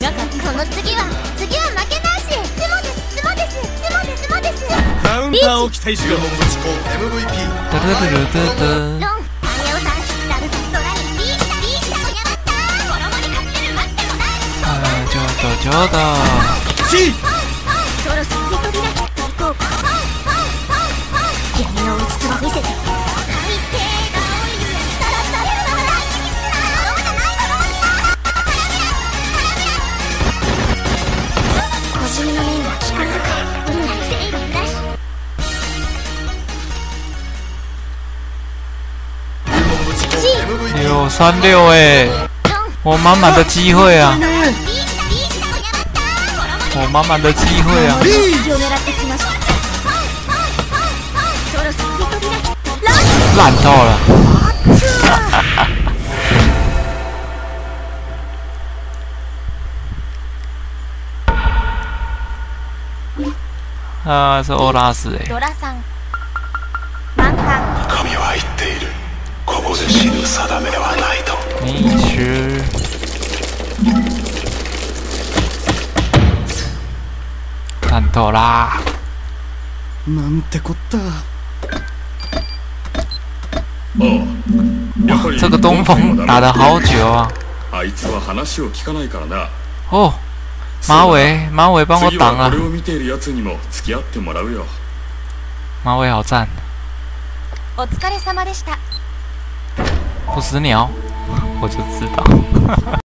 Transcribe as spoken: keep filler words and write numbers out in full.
その次は次は負けないし、ツモですツモですツモですツモです。 カウンターを期待しろ。 エムブイピードゥルルルドゥドゥ。 ロンタネオさんラルトラにビーしたビーしたおやまった衣にかける待ってもない。 あーちょうどちょうど。 C そろそろ飛び出していこうか。闇のうつつを見せて。最低なおいゆえたらされるのは大事にすな。頼むじゃないだろう。小じみの面が効かなかうむらセールなし。 六三六哎，我满满的机会啊！我满满的机会啊！烂透了！あー、そうオラスえ。 ドラさん満タン。 神は言っている。ここで死ぬ定めはないと。 你是烂透啦！ なんてこった。 哇，这个东风打得好久啊！ あいつは話を聞かないからな。 哦，马尾，马尾帮我挡了。 次はこれを見ているやつにも付き合ってもらうよ。 马尾好赞。 お疲れ様でした。 不死鸟，我就知道。